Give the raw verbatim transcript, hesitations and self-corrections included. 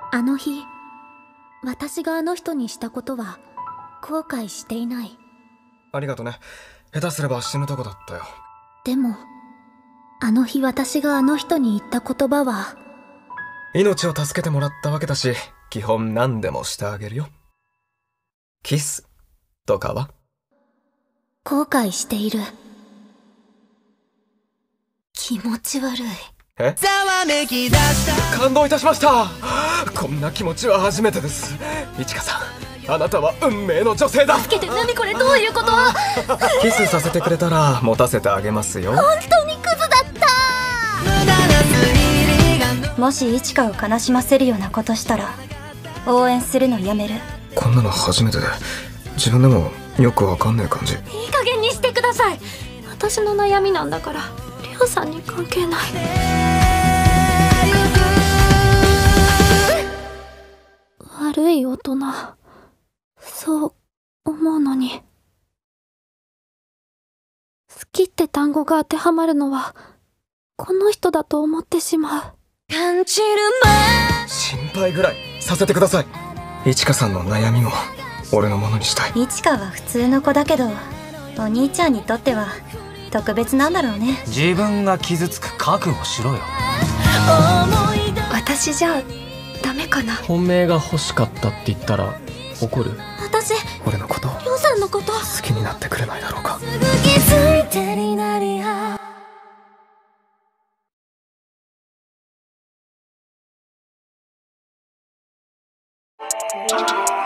あの日、私があの人にしたことは後悔していない。 ありがとね。下手すれば死ぬとこだったよ。 でも、あの日私があの人に言った言葉は、 命を助けてもらったわけだし、基本何でもしてあげるよ。キスとかは？ 後悔している。気持ち悪い。 え？感動いたしました。こんな気持ちは初めてです。いちかさん、あなたは運命の女性だ。 助けて。何これ、どういうこと？ キスさせてくれたら持たせてあげますよ。 本当にクズだった。 もしイチカを悲しませるようなことしたら応援するのやめる。 こんなの初めてで、自分でもよくわかんない感じ。 いい加減にしてください。私の悩みなんだから、リョウさんに関係ない。悪い大人、そう思うのに。好きって単語が当てはまるのはこの人だと思ってしまう。感じる心配ぐらいさせてください。いちかさんの悩みも俺のものにしたい。 イチカは普通の子だけど、お兄ちゃんにとっては特別なんだろうね。 自分が傷つく覚悟しろよ。 私じゃダメかな。 本命が欲しかったって言ったら怒る？ 私、 俺のことリョウさんのこと好きになってくれないだろうか。 you